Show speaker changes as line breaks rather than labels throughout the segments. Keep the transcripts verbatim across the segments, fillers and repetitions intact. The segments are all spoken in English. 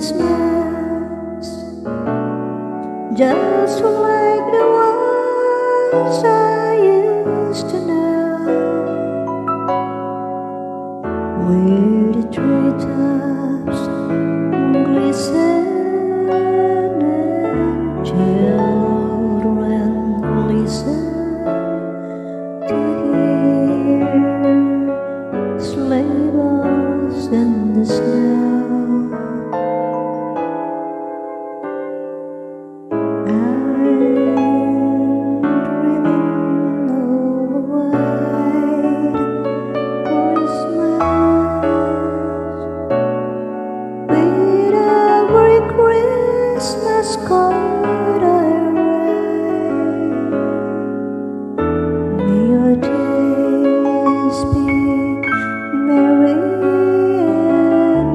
Christmas, just like the ones I used to know, where the treetops glisten and children listen to hear sleigh bells in the snow. Christmas card I write, may your days be merry and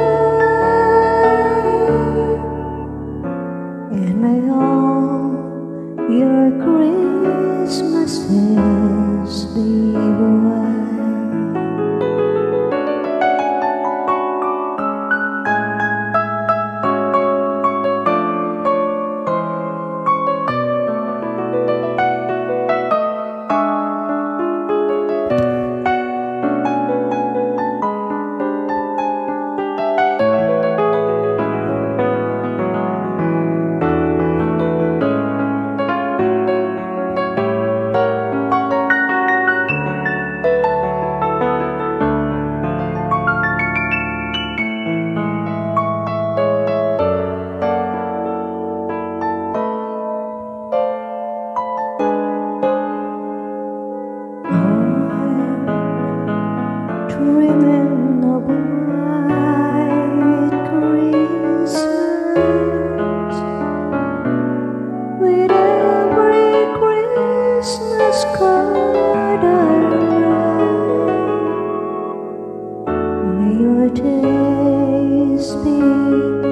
bright, and may all your Christmases be white. Dreaming of a white Christmas, with every Christmas card I write, may your days be